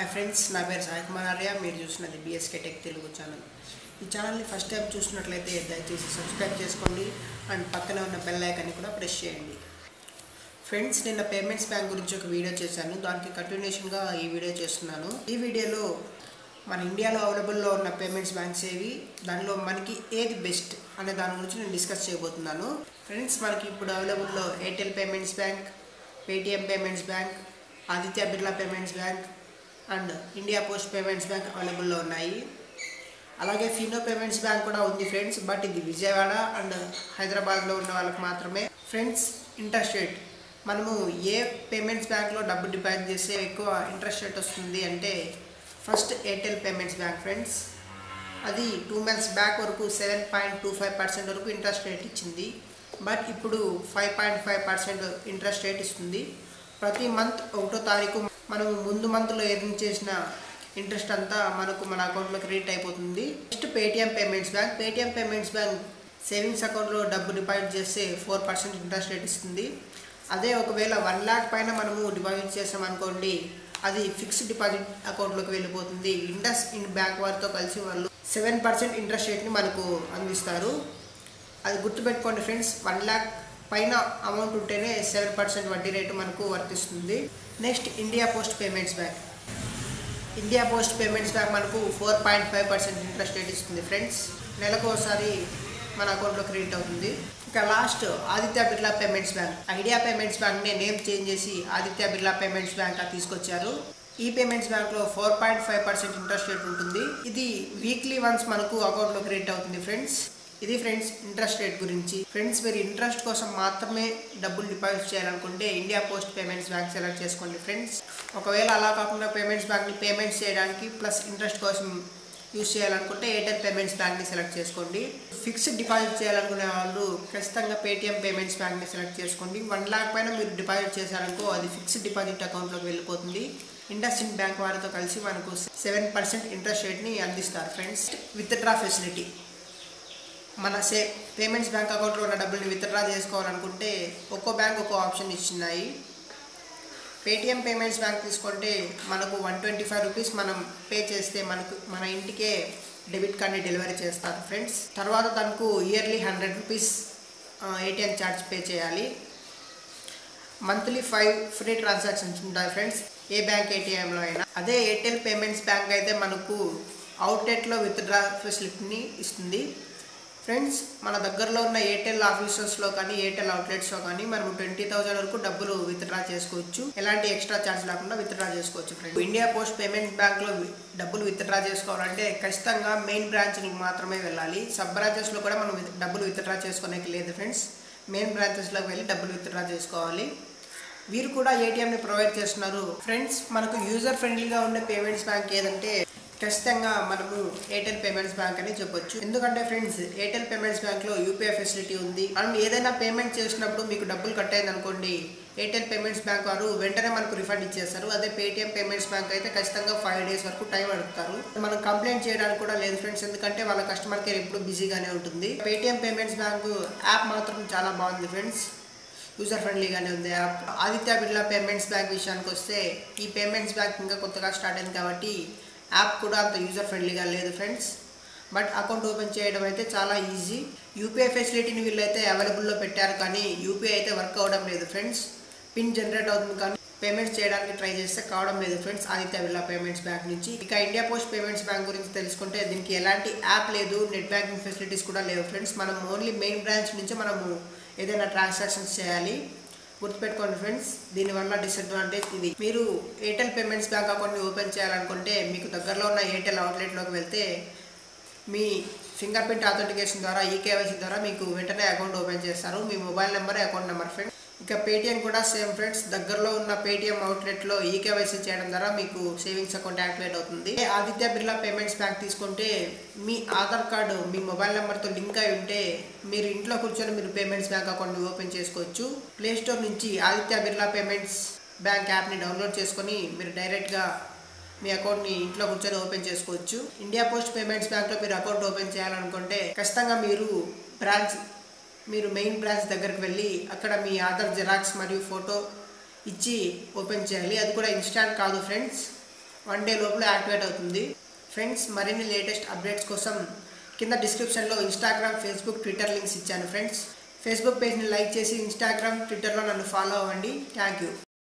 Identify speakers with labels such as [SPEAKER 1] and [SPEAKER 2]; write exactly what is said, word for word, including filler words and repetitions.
[SPEAKER 1] Hi friends, నా పేరు సాయి కుమార్ ఆర్య. మీరు చూస్తున్నది బిఎస్కే టెక్ తెలుగు ఛానల్. ఈ ఛానల్ని ఫస్ట్ టైం చూసినట్లయితే దయచేసి సబ్స్క్రైబ్ చేసుకోండి అండ్ పక్కనే ఉన్న బెల్ ఐకాన్ని కూడా ప్రెస్ చేయండి. ఫ్రెండ్స్, నిన్న పేమెంట్స్ బ్యాంక్ గురించి ఒక వీడియో చేశాను. దానికి కంటిన్యూషన్గా ఈ వీడియో చేస్తున్నాను. ఈ వీడియోలో మన ఇండియాలో అవైలబుల్లో ఉన్న పేమెంట్స్ బ్యాంక్స్ ఏవి, దానిలో మనకి ఏది బెస్ట్ అనే దాని గురించి నేను డిస్కస్ చేయబోతున్నాను. ఫ్రెండ్స్, మనకి ఇప్పుడు అవైలబుల్లో Airtel payments bank, Paytm payments bank, Aditya Birla payments bank and India post payments bank అవైలబుల్లో ఉన్నాయి. అలాగే ఫినో పేమెంట్స్ బ్యాంక్ కూడా ఉంది ఫ్రెండ్స్, బట్ ఇది విజయవాడ అండ్ హైదరాబాద్లో ఉన్న వాళ్ళకి మాత్రమే. ఫ్రెండ్స్, ఇంట్రెస్ట్ రేట్ మనము ఏ పేమెంట్స్ బ్యాంక్లో డబ్బు డిపాజిట్ చేస్తే ఎక్కువ ఇంట్రెస్ట్ రేట్ వస్తుంది అంటే first Airtel payments bank friends. అది టూ మంత్స్ బ్యాక్ వరకు seven point two five percent వరకు ఇంట్రెస్ట్ రేట్ ఇచ్చింది, బట్ ఇప్పుడు five point five percent interest rate ఇస్తుంది. ప్రతి మంత్ ఒకటో తారీఖు మనము ముందు మంత్లో ఎర్న్ చేసిన ఇంట్రెస్ట్ అంతా మనకు మన అకౌంట్లో క్రెడిట్ అయిపోతుంది. Next Paytm payments bank. Paytm payments bank savings అకౌంట్లో డబ్బు డిపాజిట్ చేస్తే ఫోర్ పర్సెంట్ ఇంట్రెస్ట్ రేట్ ఇస్తుంది. అదే ఒకవేళ వన్ ల్యాక్ పైన మనము డిపాజిట్ చేసామనుకోండి, అది ఫిక్స్డ్ డిపాజిట్ అకౌంట్లోకి వెళ్ళిపోతుంది. ఇండస్ ఇండ్ బ్యాంక్ వారితో కలిసి వాళ్ళు సెవెన్ పర్సెంట్ ఇంట్రెస్ట్ రేట్ని మనకు అందిస్తారు. అది గుర్తుపెట్టుకోండి ఫ్రెండ్స్, వన్ ల్యాక్ పైన అమౌంట్ ఉంటేనే సెవెన్ పర్సెంట్ వడ్డీ రేటు మనకు వర్తిస్తుంది. Next India post payments bank. India post payments bank మనకు four point five percent interest rate ఇస్తుంది ఫ్రెండ్స్. నెలకు ఒకసారి మన అకౌంట్లో క్రెడిట్ అవుతుంది. ఇక last Aditya Birla payments bank. Idea payments బ్యాంక్ని నేమ్ చేంజ్ చేసి ఆదిత్య బిర్లా పేమెంట్స్ బ్యాంక్ తీసుకొచ్చారు. ఈ పేమెంట్స్ బ్యాంక్లో four point five percent interest rate ఉంటుంది. ఇది వీక్లీ వన్స్ మనకు అకౌంట్లో క్రెడిట్ అవుతుంది ఫ్రెండ్స్. ఇది ఫ్రెండ్స్ ఇంట్రెస్ట్ రేట్ గురించి. ఫ్రెండ్స్, మీరు ఇంట్రెస్ట్ కోసం మాత్రమే డబ్బులు డిపాజిట్ చేయాలనుకుంటే India post payments bank select చేసుకోండి ఫ్రెండ్స్. ఒకవేళ అలా కాకుండా పేమెంట్స్ బ్యాంక్ని పేమెంట్స్ చేయడానికి ప్లస్ ఇంట్రెస్ట్ కోసం యూజ్ చేయాలనుకుంటే ఎయిర్టెల్ పేమెంట్స్ బ్యాంక్ని సెలెక్ట్ చేసుకోండి. ఫిక్స్డ్ డిపాజిట్ చేయాలనుకునే వాళ్ళు ఖచ్చితంగా పేటిఎం పేమెంట్స్ బ్యాంక్ని సెలెక్ట్ చేసుకోండి. వన్ లాక్ పైన మీరు డిపాజిట్ చేశారనుకో అది ఫిక్స్డ్ డిపాజిట్ అకౌంట్లోకి వెళ్ళిపోతుంది. ఇండస్ ఇండ్ బ్యాంక్ వారితో కలిసి మనకు సెవెన్ పర్సెంట్ ఇంట్రెస్ట్ రేట్ని అందిస్తారు ఫ్రెండ్స్. With draw facility. మన సే పేమెంట్స్ బ్యాంక్ అకౌంట్లో ఉన్న డబ్బుల్ని విత్డ్రా చేసుకోవాలనుకుంటే ఒక్కో బ్యాంక్ ఒక్కో ఆప్షన్ ఇచ్చినాయి. పేటిఎం పేమెంట్స్ బ్యాంక్ తీసుకుంటే మనకు వన్ ట్వంటీ ఫైవ్ రూపీస్ మనం పే చేస్తే మనకు మన ఇంటికే డెబిట్ కార్డ్ని డెలివరీ చేస్తారు ఫ్రెండ్స్. తర్వాత తనకు yearly hundred rupees ATM charge pay చేయాలి. మంత్లీ ఫైవ్ ఫ్రీ ట్రాన్సాక్షన్స్ ఉంటాయి ఫ్రెండ్స్, ఏ బ్యాంక్ ఏటీఎంలో అయినా. అదే ఎయిర్టెల్ పేమెంట్స్ బ్యాంక్ అయితే మనకు అవుట్లెట్లో విత్డ్రా ఫెసిలిటీని ఇస్తుంది ఫ్రెండ్స్. మన దగ్గరలో ఉన్న ఎయిర్టెల్ ఆఫీసెస్లో కానీ ఎయిర్టెల్ అవుట్లెట్స్లో కానీ మనం ట్వంటీ థౌసండ్ వరకు డబ్బులు విత్డ్రా చేసుకోవచ్చు. ఎలాంటి ఎక్స్ట్రా ఛార్జ్ లేకుండా విత్డ్రా చేసుకోవచ్చు ఫ్రెండ్స్. ఇండియా పోస్ట్ పేమెంట్ బ్యాంక్లో డబ్బులు విత్డ్రా చేసుకోవాలంటే ఖచ్చితంగా మెయిన్ బ్రాంచ్కి మాత్రమే వెళ్ళాలి. సబ్ బ్రాంచెస్లో కూడా మనం డబ్బులు విత్డ్రా చేసుకోవడానికి లేదు ఫ్రెండ్స్. మెయిన్ బ్రాంచెస్లోకి వెళ్ళి డబ్బులు విత్డ్రా చేసుకోవాలి. వీరు కూడా ఏటీఎంని ప్రొవైడ్ చేస్తున్నారు ఫ్రెండ్స్. మనకు యూజర్ ఫ్రెండ్లీగా ఉండే పేమెంట్స్ బ్యాంక్ ఏదంటే ఖచ్చితంగా మనము ఎయిర్టెల్ పేమెంట్స్ బ్యాంక్ అని చెప్పొచ్చు. ఎందుకంటే ఫ్రెండ్స్, ఎయిర్టెల్ పేమెంట్స్ బ్యాంక్లో యూపీఐ ఫెసిలిటీ ఉంది. మనం ఏదైనా పేమెంట్ చేసినప్పుడు మీకు డబ్బులు కట్ అయింది అనుకోండి, ఎయిర్టెల్ పేమెంట్స్ బ్యాంక్ వారు వెంటనే మనకు రిఫండ్ ఇచ్చేస్తారు. అదే పేటిఎం పేమెంట్స్ బ్యాంక్ అయితే ఖచ్చితంగా ఫైవ్ డేస్ వరకు టైం అడుగుతారు. మనం కంప్లైంట్ చేయడానికి కూడా లేదు ఫ్రెండ్స్, ఎందుకంటే వాళ్ళ కస్టమర్ కేర్ ఎప్పుడు బిజీగానే ఉంటుంది. పేటిఎం పేమెంట్స్ బ్యాంక్ యాప్ మాత్రం చాలా బాగుంది ఫ్రెండ్స్, యూజర్ ఫ్రెండ్లీగానే ఉంది app. Aditya Birla payments bank విషయానికి వస్తే ఈ పేమెంట్స్ బ్యాంక్ ఇంకా కొత్తగా స్టార్ట్ అయింది కాబట్టి యాప్ కూడా అంత యూజర్ ఫ్రెండ్లీగా లేదు ఫ్రెండ్స్. బట్ అకౌంట్ ఓపెన్ చేయడం అయితే చాలా ఈజీ. యూపీఐ ఫెసిలిటీని వీళ్ళైతే అవైలబుల్లో పెట్టారు, కానీ యూపీఐ అయితే వర్క్ అవ్వడం లేదు ఫ్రెండ్స్. పిన్ జనరేట్ అవుతుంది కానీ పేమెంట్స్ చేయడానికి ట్రై చేస్తే కావడం లేదు friends Aditya Birla payments bank నుంచి. ఇక ఇండియా పోస్ట్ పేమెంట్స్ బ్యాంక్ గురించి తెలుసుకుంటే దీనికి ఎలాంటి యాప్ లేదు, నెట్ బ్యాంకింగ్ ఫెసిలిటీస్ కూడా లేవు ఫ్రెండ్స్. మనం ఓన్లీ మెయిన్ బ్రాంచ్ నుంచి మనము ఏదైనా ట్రాన్సాక్షన్స్ చేయాలి. గుర్తుపెట్టుకోండి ఫ్రెండ్స్, దీనివల్ల డిసడ్వాంటేజ్ ఇది. మీరు ఎయిర్టెల్ పేమెంట్స్ బ్యాంక్ అకౌంట్ని ఓపెన్ చేయాలనుకుంటే మీకు దగ్గరలో ఉన్న ఎయిర్టెల్ అవుట్లెట్లోకి వెళ్తే మీ ఫింగర్ ప్రింట్ ఆథెంటికేషన్ ద్వారా ఈకేవైసీ ద్వారా మీకు వెంటనే అకౌంట్ ఓపెన్ చేస్తారు. మీ మొబైల్ నెంబరే అకౌంట్ నెంబర్ ఫ్రెండ్స్. ఇక పేటిఎం కూడా సేమ్ ఫ్రెండ్స్, దగ్గరలో ఉన్న పేటిఎం అవుట్లెట్లో ఈకేవైసీ చేయడం ద్వారా మీకు సేవింగ్స్ అకౌంట్ యాక్టివేట్ అవుతుంది. ఆదిత్య బిర్లా పేమెంట్స్ బ్యాంక్ తీసుకుంటే మీ ఆధార్ కార్డు మీ మొబైల్ నెంబర్తో లింక్ అయి ఉంటే మీరు ఇంట్లో కూర్చొని మీరు పేమెంట్స్ బ్యాంక్ అకౌంట్ని ఓపెన్ చేసుకోవచ్చు. ప్లే స్టోర్ నుంచి ఆదిత్య బిర్లా పేమెంట్స్ బ్యాంక్ యాప్ని డౌన్లోడ్ చేసుకొని మీరు డైరెక్ట్గా మీ అకౌంట్ని ఇంట్లో కూర్చొని ఓపెన్ చేసుకోవచ్చు. ఇండియా పోస్ట్ పేమెంట్స్ బ్యాంక్లో మీరు అకౌంట్ ఓపెన్ చేయాలనుకుంటే ఖచ్చితంగా మీరు బ్రాంచ్ మీరు మెయిన్ బ్రాంచ్ దగ్గరికి వెళ్ళి అక్కడ మీ ఆధార్ జెరాక్స్ మరియు ఫోటో ఇచ్చి ఓపెన్ చేయాలి. అది కూడా ఇన్స్టాంట్ కాదు ఫ్రెండ్స్, వన్ డే లోపల యాక్టివేట్ అవుతుంది. ఫ్రెండ్స్, మరిన్ని లేటెస్ట్ అప్డేట్స్ కోసం కింద డిస్క్రిప్షన్లో ఇన్స్టాగ్రామ్, ఫేస్బుక్, ట్విట్టర్ లింక్స్ ఇచ్చాను. ఫ్రెండ్స్, ఫేస్బుక్ పేజ్ని లైక్ చేసి ఇన్స్టాగ్రామ్, ట్విట్టర్లో నన్ను ఫాలో అవ్వండి. Thank you.